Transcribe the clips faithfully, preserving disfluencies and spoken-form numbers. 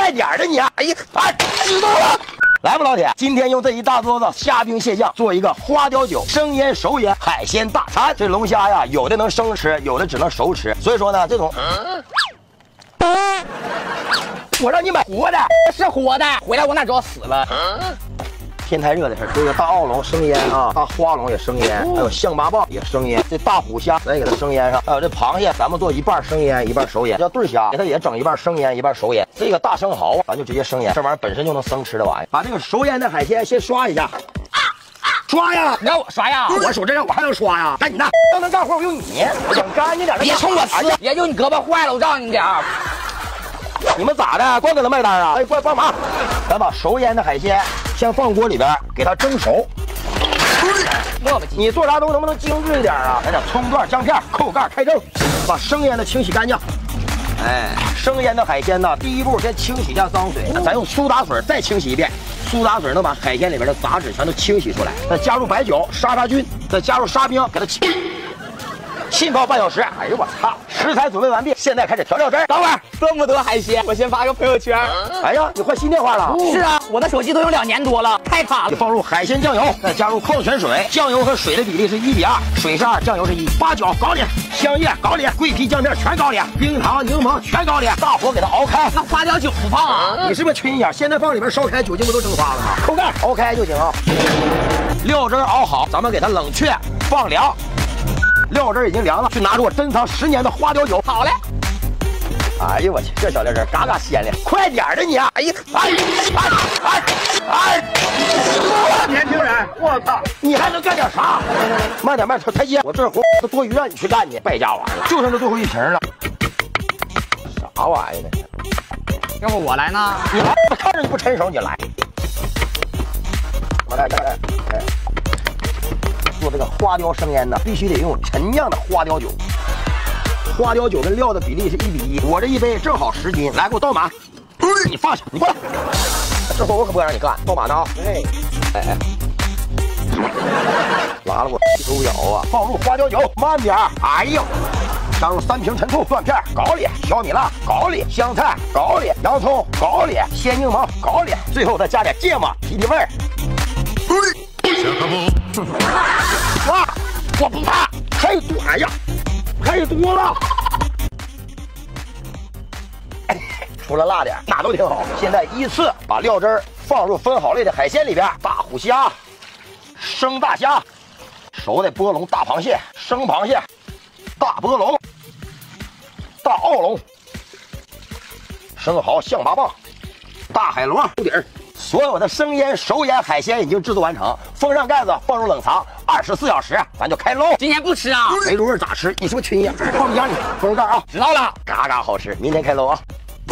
快点的你！哎呀，哎，知道了。来吧，老铁，今天用这一大桌子虾兵蟹将做一个花雕酒生腌熟腌海鲜大餐。这龙虾呀，有的能生吃，有的只能熟吃。所以说呢，这种。嗯、我让你买活的， 是活的，回来我哪知道死了。 嗯天太热的事儿，这个大澳龙生腌啊，大花龙也生腌，还有象拔蚌也生腌，这大虎虾咱也给它生腌上，还有这螃蟹，咱们做一半生腌，一半熟腌，叫对虾，给它也整一半生腌，一半熟腌。这个大生蚝咱就直接生腌，这玩意儿本身就能生吃的玩意儿。把这个熟腌的海鲜先刷一下，刷呀！ 你让我刷呀？ 我手这样我还能刷呀？赶紧的，要能干活我用你，我整干净点。 别冲我吃，也就你胳膊坏了，我让你点儿。 你们咋的？光搁那卖单啊？哎，快帮忙！咱把熟腌的海鲜先放锅里边，给它蒸熟。 磨不急， 你做啥东西能不能精致一点啊？来点葱段、姜片，扣盖开蒸，把生腌的清洗干净。哎，生腌的海鲜呢，第一步先清洗一下脏水，咱用苏打水再清洗一遍。苏打水能把海鲜里边的杂质全都清洗出来。再加入白酒杀杀菌，再加入沙冰，给它浸浸泡半小时。哎呦我操！食材准备完毕，现在开始调料汁儿。等会儿这么多海鲜，我先发个朋友圈。 哎呀，你换新电话了？ 是啊，我的手机都用两年多了，太卡了。 放入海鲜酱油，再加入矿泉水，酱油和水的比例是一比二，水是二，酱油是一。八角搞里，香叶搞里，桂皮酱片全搞里，冰糖柠檬全搞里，大火给它熬开。 那花雕酒不放啊？ 你是不是缺眼？现在放里边烧开，酒精不都蒸发了吗？扣盖熬开就行啊。料汁熬好，咱们给它冷却放凉。料汁已经凉了，去拿出我珍藏十年的花雕酒。 好嘞。 哎呦我去，这小料汁嘎嘎鲜亮！快点的你！哎呀，哎哎哎哎！年轻人，我操，你还能干点啥？慢点慢点，台阶，我这活都多余让你去干去，败家玩意儿，就剩这最后一瓶了。啥玩意儿呢？ 要不我来呢？ 你来，我看着你不趁手，你来。我来来来，哎。做这个花雕生腌呢，必须得用陈酿的花雕酒。花雕酒跟料的比例是一比一，我这一杯正好十斤。来，给我倒满。你放下，你过来。这活我可不敢让你干，倒满的啊！哎哎哎，拉了我手脚啊！放入花雕酒，慢点。哎呦，加入三瓶陈醋、蒜片、搞里、小米辣、搞里、香菜、搞里、洋葱、搞里、鲜柠檬、搞里，最后再加点芥末提提味儿。哇，我不怕，太多，哎呀，太多了。哎，除了辣点，哪都挺好。现在依次把料汁儿放入分好类的海鲜里边：大虎虾、生大虾、熟的波龙、大螃蟹、生螃蟹、大波龙、大澳龙、生蚝、象拔蚌、大海螺底儿。所有的生腌、熟腌海鲜已经制作完成，封上盖子，放入冷藏，二十四小时，咱就开喽。 今天不吃啊？ 没入味咋吃？你是不是缺心眼？放冰箱里，封上盖啊。 知道了， 嘎嘎好吃。明天开喽啊！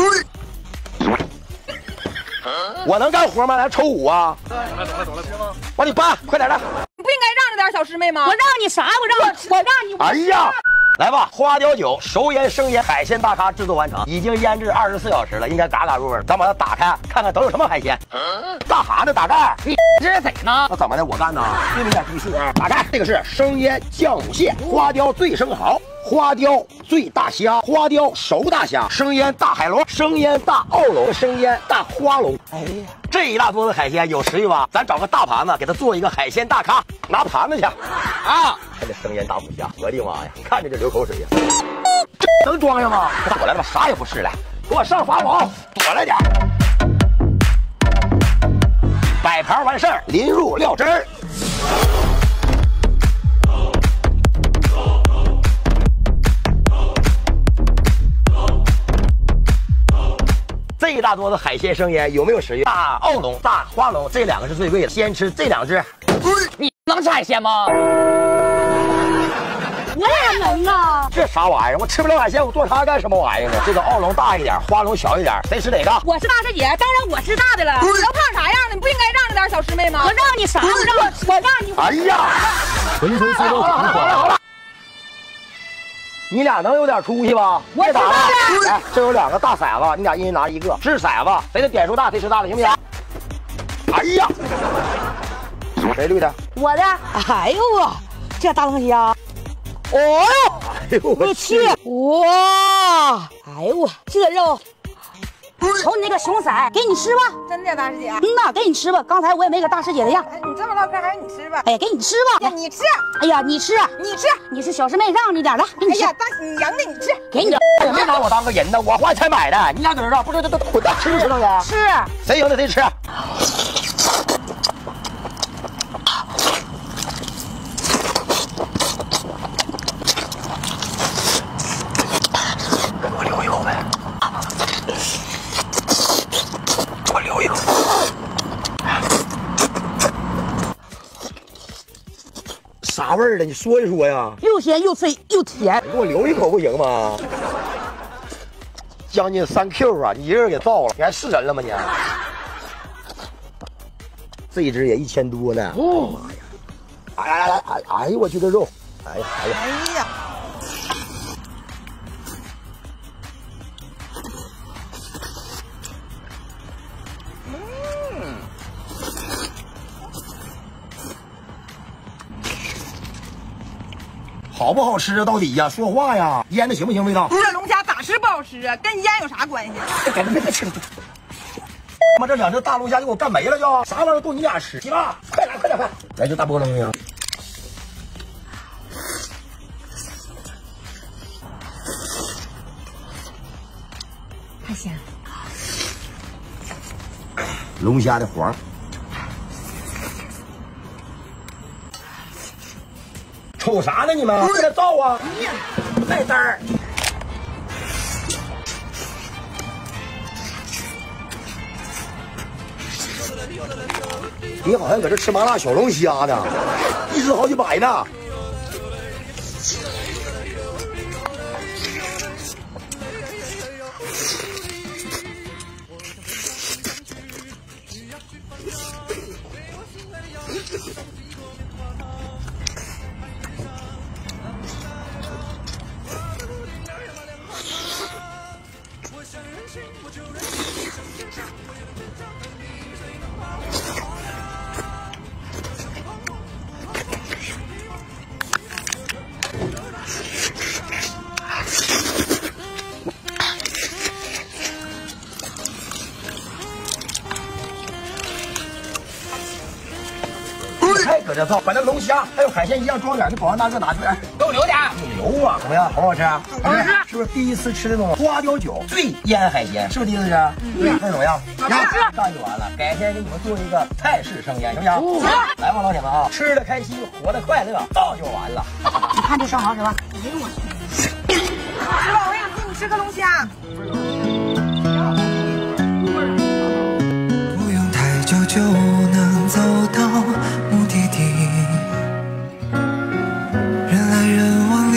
我能干活吗？来抽五啊！走了走了走了，往里搬，快点的！ 你不应该让着点小师妹吗？ 我让你啥？我让你，我让你。 哎呀！来吧，花雕酒熟腌生腌海鲜大咖制作完成，已经腌制二十四小时了，应该嘎嘎入味。咱把它打开，看看都有什么海鲜。大蛤蟆打盖， 你这是谁呢？ 那怎么的？我干呢？对没点技术啊！打开，这个是生腌酱母蟹、花雕醉生蚝、花雕醉大虾、花雕熟大虾、生腌大海螺、生腌大澳龙、生腌大花龙。哎呀，这一大桌子海鲜有食欲吧？咱找个大盘子给它做一个海鲜大咖，拿盘子去啊！看这生腌大虎虾，我的妈呀，看着就流口水呀！这能装上吗？躲来了吧，啥也不是了，给我上法宝，躲来点。摆盘完事儿，淋入料汁儿。这一大桌子海鲜生腌有没有食欲？大澳龙、大花龙这两个是最贵的，先吃这两只。 你能吃海鲜吗？ 我也能啊！ 这啥玩意儿？我吃不了海鲜，我做它干什么玩意儿呢？这个澳龙大一点，花龙小一点，谁吃哪个？ 我是大师姐，当然我吃大的了。你都胖啥样了？你不应该让着点小师妹吗？ 我让你啥？我让你，我让你。 哎呀！浑身丝都好了好了好了！你俩能有点出息吧？ 我知道了。 来，这有两个大骰子，你俩一人拿一个，掷骰子，谁的点数大谁吃大的，行不行？哎呀！谁绿的？ 我的。哎呦我，这大龙虾。哦， 哎呦我去！哇！哎呦我，这肉瞅你那个熊色，给你吃吧。 真的，大师姐。 嗯呐，给你吃吧。刚才我也没个大师姐的样。 哎，你这么唠嗑，还是你吃吧。 哎，给你吃吧。 呀，你吃。 哎呀，你吃， 你吃， 你是小师妹，让你点来，给你吃。 哎呀，大你赢的，你吃。 给你。 也没拿我当个人呢，我花钱买的，你俩搁这绕，不是都都滚蛋，吃不吃那个？ 吃。 谁赢的谁吃。我留一口呗。我留一口。啥味儿的？你说一说呀。 又咸又脆又甜。 你给我留一口不行吗？将近三 Q 啊！你一人给造了，你还是人了吗你？这一只也一千多呢。哦妈呀！哎呀来哎哎呦我去这肉！哎呀哎呀！ 哎呀！ 嗯。好不好吃啊？到底呀？说话呀！腌的行不行？味道？ 这龙虾咋吃不好吃啊？跟腌有啥关系？ 给他别吃了！他妈这两只大龙虾就给我干没了就！啥玩意儿都你俩吃？起吧，快来快点快！来这大菠萝没有？ 太咸了。 龙虾的黄。瞅啥呢你们？快点造啊！带单儿。你好像搁这吃麻辣小龙虾呢，一只好几百呢。还搁这造，把那龙虾还有海鲜一样装点，那保安大哥拿出来， 给我留点。 牛啊！怎么样？好不好吃？好吃。 是不是第一次吃这种花雕酒醉腌海鲜？是不是第一次吃？对，那怎么样？ 好吃。 那就完了，改天给你们做一个泰式生腌，行不行？ 行。 来吧，老铁们啊，吃的开心，活的快乐，造就完了。 你看这生蚝是吧？ 哎呦我去！师傅，我想请你吃个龙虾。 不用太久就能走到目的地，人来人往里。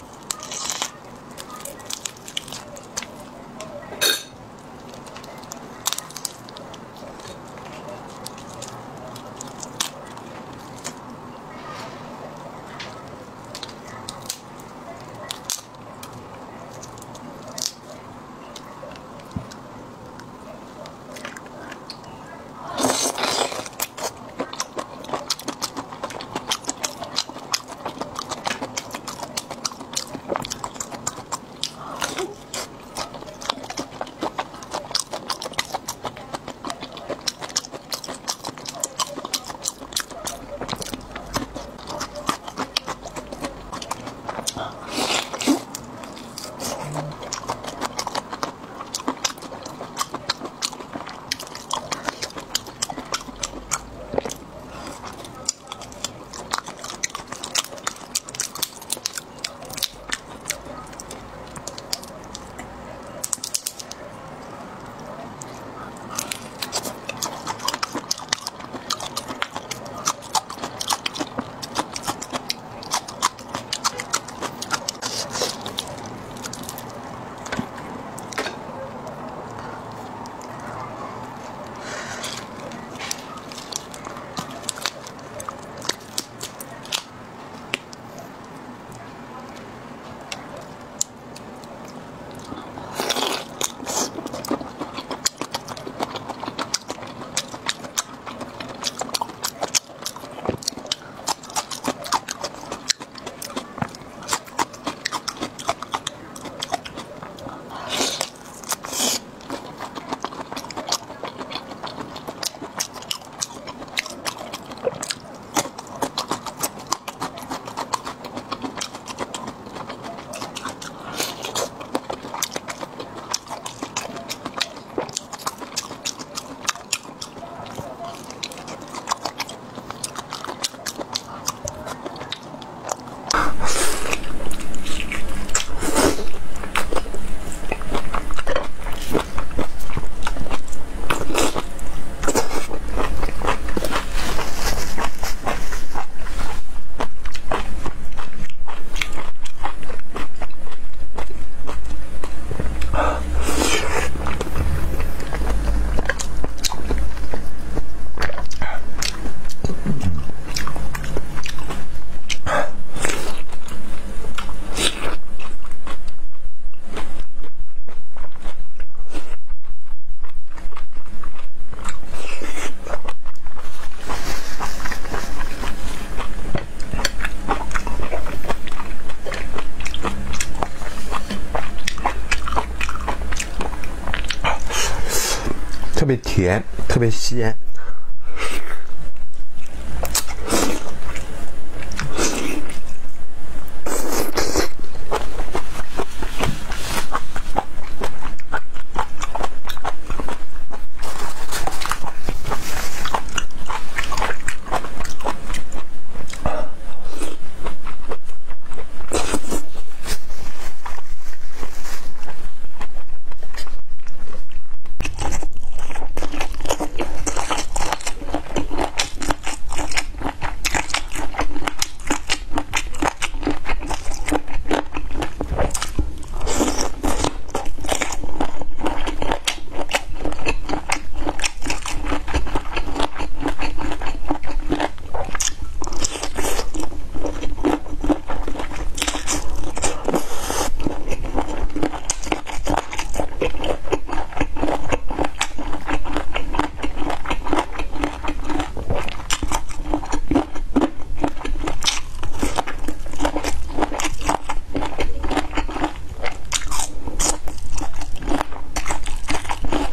特别甜，特别鲜。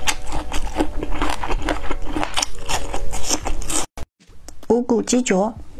五谷鸡脚。